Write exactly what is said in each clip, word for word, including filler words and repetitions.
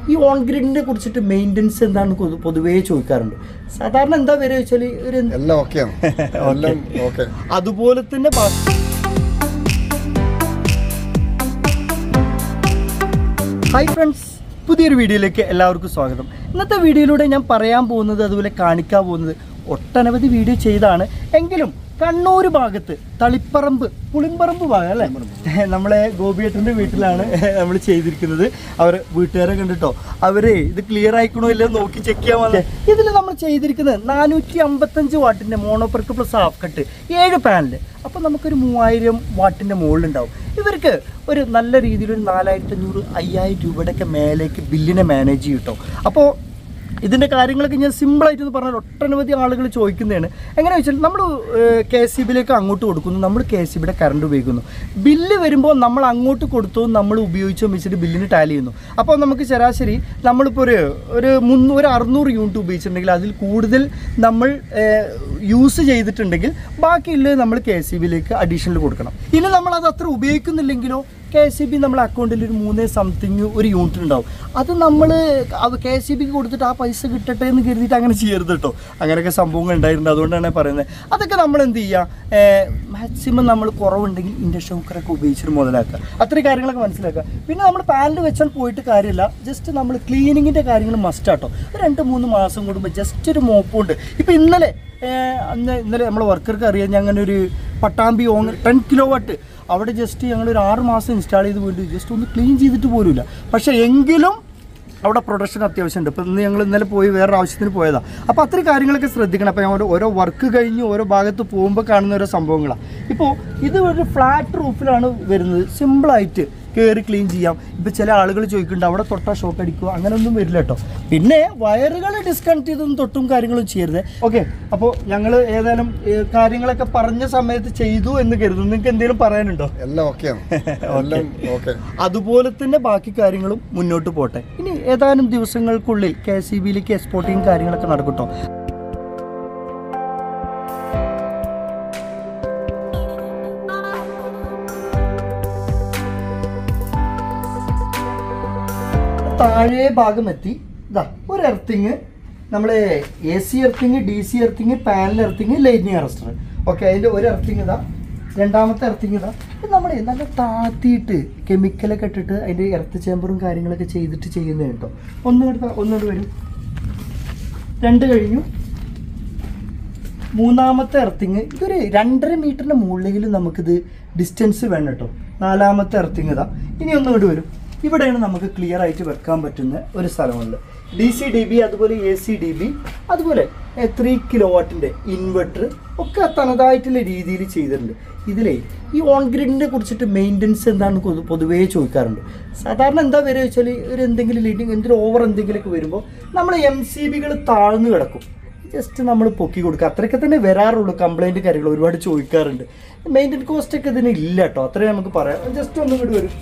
ഈ ഓൺഗ്രിഡിനെ കുറിച്ചിട്ട് മെയിൻ്റെനൻസ് എന്താണെന്ന് പൊതുവേ ചോദിക്കാറുണ്ട്. സാധാരണ എന്താ വരിക വെച്ചാൽ ഒരു എല്ലാം ഓക്കെയാണ്. അതുപോലെ തന്നെ ഹായ് ഫ്രണ്ട്സ്, പുതിയൊരു വീഡിയോയിലേക്ക് എല്ലാവർക്കും സ്വാഗതം. ഇന്നത്തെ വീഡിയോയിലൂടെ ഞാൻ പറയാൻ പോകുന്നത്, അതുപോലെ കാണിക്കാൻ പോകുന്നത് ഒട്ടനവധി വീഡിയോ ചെയ്താണ്. എങ്കിലും കണ്ണൂർ ഭാഗത്ത് തളിപ്പറമ്പ് പുളിമ്പറമ്പ് ഭാഗം അല്ലേ, നമ്മളെ ഗോപിയേട്ടൻ്റെ വീട്ടിലാണ് നമ്മൾ ചെയ്തിരിക്കുന്നത്. അവർ വീട്ടുകാരെ കണ്ടിട്ടോ അവരെ ഇത് ക്ലിയർ ആയിക്കണോ ഇല്ലയോ നോക്കി ചെക്ക് ചെയ്യാൻ വന്നേ. ഇതിൽ നമ്മൾ ചെയ്തിരിക്കുന്നത് നാനൂറ്റി അമ്പത്തഞ്ച് വാട്ടിൻ്റെ മോണോപ്പർക്ക് പ്ലസ് ഹാഫ് കട്ട് ഏഴ് പാനല്. അപ്പോൾ നമുക്കൊരു മൂവായിരം വാട്ടിൻ്റെ മുകളിലുണ്ടാവും. ഇവർക്ക് ഒരു നല്ല രീതിയിൽ ഒരു നാലായിരത്തി അഞ്ഞൂറ് അയ്യായിരം രൂപയുടെയൊക്കെ മേലേക്ക് ബില്ലിനെ മാനേജ് ചെയ്യും കേട്ടോ. അപ്പോൾ ഇതിൻ്റെ കാര്യങ്ങളൊക്കെ ഞാൻ സിമ്പിളായിട്ടൊന്ന് പറഞ്ഞാൽ ഒട്ടനവധി ആളുകൾ ചോദിക്കുന്നതാണ്. എങ്ങനെയാണെന്ന് വെച്ചാൽ നമ്മൾ കെ എസ് ഇ ബിയിലേക്ക് അങ്ങോട്ട് കൊടുക്കുന്നു, നമ്മൾ കെ എസ് ഇ ബിയുടെ കറണ്ട് ഉപയോഗിക്കുന്നു. ബില്ല് വരുമ്പോൾ നമ്മൾ അങ്ങോട്ട് കൊടുത്തു നമ്മൾ ഉപയോഗിച്ചോ വെച്ചിട്ട് ബില്ലിന് ടാലി ചെയ്യുന്നു. അപ്പോൾ നമുക്ക് ശരാശരി നമ്മളിപ്പോൾ ഒരു ഒരു മുന്നൂറ് അറുന്നൂറ് യൂണിറ്റ് ഉപയോഗിച്ചിട്ടുണ്ടെങ്കിൽ അതിൽ കൂടുതൽ നമ്മൾ യൂസ് ചെയ്തിട്ടുണ്ടെങ്കിൽ ബാക്കിയുള്ളത് നമ്മൾ കെ എസ് ഇ ബിയിലേക്ക് അഡീഷണൽ കൊടുക്കണം. ഇനി നമ്മളത് അത്ര ഉപയോഗിക്കുന്നില്ലെങ്കിലോ കെ എസ് ഇ ബി നമ്മളെ അക്കൗണ്ടിൽ ഒരു മൂന്നേ സംതിങ് ഒരു യൂണിറ്റ് ഉണ്ടാവും. അത് നമ്മൾ കെ എസ് ഇ ബിക്ക് കൊടുത്തിട്ട് ആ പൈസ കിട്ടട്ടെ എന്ന് കരുതിയിട്ട് അങ്ങനെ ചെയ്യരുത് കേട്ടോ. അങ്ങനെയൊക്കെ സംഭവങ്ങൾ ഉണ്ടായിട്ടുണ്ട്. അതുകൊണ്ടാണ് പറയുന്നത്. അതൊക്കെ നമ്മൾ എന്ത് ചെയ്യുക, മാക്സിമം നമ്മൾ കുറവുണ്ടെങ്കിൽ ഇൻഡക്ഷൻ കുക്കറൊക്കെ ഉപയോഗിച്ചിട്ട് മുതലാക്കുക. അത്രയും കാര്യങ്ങളൊക്കെ മനസ്സിലാക്കുക. പിന്നെ നമ്മൾ പാനൽ വെച്ചാൽ പോയിട്ട് കാര്യമില്ല. ജസ്റ്റ് നമ്മൾ ക്ലീനിങ്ങിൻ്റെ കാര്യങ്ങൾ മസ്റ്റാട്ടോ. രണ്ട് മൂന്ന് മാസം കൂടുമ്പോൾ ജസ്റ്റ് ഒരു മോപ്പുണ്ട്. ഇപ്പോൾ ഇന്നലെ അന്ന് ഇന്നലെ നമ്മളെ വർക്കർക്ക് അറിയാം, ഞങ്ങനെ ഒരു Pattambi on ten kilo watt അവിടെ ജസ്റ്റ് ഞങ്ങളൊരു ആറ് മാസം ഇൻസ്റ്റാൾ ചെയ്ത് വേണ്ടി ജസ്റ്റ് ഒന്ന് ക്ലീൻ ചെയ്തിട്ട് പോലുമില്ല. പക്ഷേ എങ്കിലും അവിടെ പ്രൊഡക്ഷൻ അത്യാവശ്യമുണ്ട്. ഇപ്പോൾ ഇന്ന് ഞങ്ങൾ ഇന്നലെ പോയി വേറൊരു ആവശ്യത്തിന് പോയതാണ്. അപ്പോൾ അത്രയും കാര്യങ്ങളൊക്കെ ശ്രദ്ധിക്കണം. അപ്പോൾ ഞങ്ങൾ ഓരോ വർക്ക് കഴിഞ്ഞ് ഓരോ ഭാഗത്ത് പോകുമ്പോൾ കാണുന്ന ഓരോ സംഭവങ്ങളാണ്. ഇപ്പോൾ ഇത് ഒരു ഫ്ലാറ്റ് റൂഫിലാണ് വരുന്നത്. സിമ്പിളായിട്ട് കയറി ക്ലീൻ ചെയ്യാം. ഇപ്പോൾ ചില ആളുകൾ ചോദിക്കുന്നുണ്ട് അവിടെ തൊട്ടാൽ ഷോക്ക് അടിക്കുക, അങ്ങനെയൊന്നും വരില്ല കേട്ടോ. പിന്നെ വയറുകൾ ഡിസ്കണക്ട് ചെയ്തൊന്നും തൊട്ടും കാര്യങ്ങളും ചെയ്യരുത്. ഓക്കെ, അപ്പോൾ ഞങ്ങൾ ഏതായാലും കാര്യങ്ങളൊക്കെ പറഞ്ഞ സമയത്ത് ചെയ്തു എന്ന് കരുതുന്നു. നിങ്ങൾക്ക് എന്തെങ്കിലും പറയാനുണ്ടോ? എല്ലാം ഓക്കെയാണ്. അതുപോലെ തന്നെ ബാക്കി കാര്യങ്ങളും മുന്നോട്ട് പോട്ടെ. ഇനി ഏതാനും ദിവസങ്ങൾക്കുള്ളിൽ കെ എസ് ഇ ബിയിലേക്ക് എക്സ്പോർട്ടിങ് കാര്യങ്ങളൊക്കെ നടക്കട്ടോ. താഴെ ഭാഗം എത്തി. ഇതാ ഒരു എർത്തിങ്, നമ്മൾ A C earthing, D C earthing, panel earthing, lighting arrester. Okay, അതിൻ്റെ ഒരു എർത്തിങ് ഇതാ. രണ്ടാമത്തെ എർത്തിങ് ഇതാ. ഇത് നമ്മൾ നല്ല താത്തിയിട്ട് കെമിക്കലൊക്കെ ഇട്ടിട്ട് അതിൻ്റെ എർത്ത് ചേമ്പറും കാര്യങ്ങളൊക്കെ ചെയ്തിട്ട് ചെയ്യുന്നത് കേട്ടോ. ഒന്നുകൂടെ ഒന്നുകൂടെ വരും. രണ്ട് കഴിഞ്ഞു. മൂന്നാമത്തെ എർത്തിങ് ഇതൊരു രണ്ടര മീറ്ററിൻ്റെ മുകളിലെങ്കിലും നമുക്കിത് ഡിസ്റ്റൻസ് വേണം കേട്ടോ. നാലാമത്തെ എർത്തിങ് ഇതാ. ഇനി ഒന്നുകൂടി വരും. ഇവിടെയാണ് നമുക്ക് ക്ലിയർ ആയിട്ട് വെക്കാൻ പറ്റുന്ന ഒരു സ്ഥലമുണ്ട്. ഡി സി ഡി ബി, അതുപോലെ എ സി ഡി ബി, അതുപോലെ ത്രീ കിലോ വാട്ടിൻ്റെ ഇൻവെർട്ടർ ഒക്കെ തനതായിട്ടുള്ള രീതിയിൽ ചെയ്തിട്ടുണ്ട്. ഇതിലേ ഈ ഓൺഗ്രിഡിനെ കുറിച്ചിട്ട് മെയിൻ്റെനൻസ് എന്താണെന്ന് പൊതുവേ ചോദിക്കാറുണ്ട്. സാധാരണ എന്താ വരിക വെച്ചാൽ ഒരു എന്തെങ്കിലും ലീഡിങ് എന്തെങ്കിലും ഓവർ എന്തെങ്കിലുമൊക്കെ വരുമ്പോൾ നമ്മൾ എം സി ബികൾ താഴ്ന്നു കിടക്കും. ജസ്റ്റ് നമ്മൾ പൊക്കി കൊടുക്കുക, അത്രയൊക്കെ തന്നെ വരാറുള്ളൂ. കംപ്ലൈൻറ്റ് കാര്യങ്ങൾ ഒരുപാട് ചോദിക്കാറുണ്ട്. മെയിൻ്റെനൻസ് കോസ്റ്റൊക്കെ ഇതിന് ഇല്ല കേട്ടോ. അത്രയും നമുക്ക് പറയാം. ജസ്റ്റ് ഒന്നും കൂടി വരും.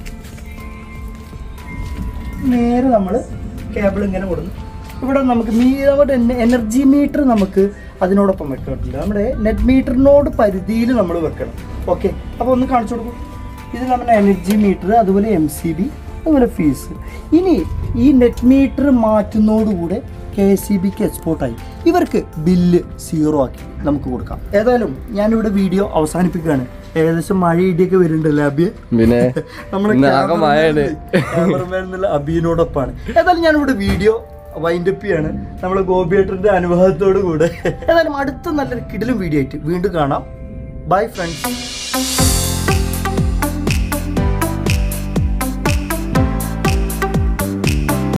നേരെ നമ്മൾ കേബിൾ ഇങ്ങനെ കൊടുക്കും. ഇവിടെ നമുക്ക് നമ്മുടെ എനർജി മീറ്റർ നമുക്ക് അതിനോടൊപ്പം വെക്കണമെന്നില്ല. നമ്മുടെ നെറ്റ് മീറ്ററിനോട് പരിധിയിൽ നമ്മൾ വെക്കണം. ഓക്കെ, അപ്പോൾ ഒന്ന് കാണിച്ചു കൊടുക്കും. ഇത് നമ്മുടെ എനർജി മീറ്റർ, അതുപോലെ എം സി ബി, അതുപോലെ ഫീസ്. ഇനി ഈ നെറ്റ് മീറ്റർ മാറ്റുന്നതോടുകൂടെ കെ എസ് ഇ ബിക്ക് എക്സ്പോർട്ടായി ഇവർക്ക് ബില്ല് സീറോ ആക്കി നമുക്ക് കൊടുക്കാം. ഏതായാലും ഞാനിവിടെ വീഡിയോ അവസാനിപ്പിക്കുകയാണ്. ഏകദേശം മഴ ഇടിയൊക്കെ വരുന്നുണ്ടല്ലേ അബിയെ? പിന്നെ നമ്മുടെ ക്യാമറമാൻ എന്നുള്ള അബിയിനോടൊപ്പമാണ്. ഏതായാലും ഞാനിവിടെ വീഡിയോ വൈൻഡപ്പ് ചെയ്യാണ് നമ്മളെ ഗോപിയേട്ടൻ്റെ അനുഭവത്തോടു കൂടെ. ഏതായാലും അടുത്ത നല്ലൊരു കിടിലും വീഡിയോ ആയിട്ട് വീണ്ടും കാണാം. Bye friends.